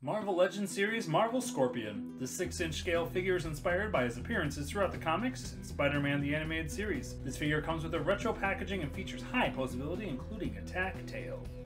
Marvel Legends series Marvel Scorpion. The 6-inch scale figure is inspired by his appearances throughout the comics and Spider-Man the Animated Series. This figure comes with a retro packaging and features high posability, including a tack tail.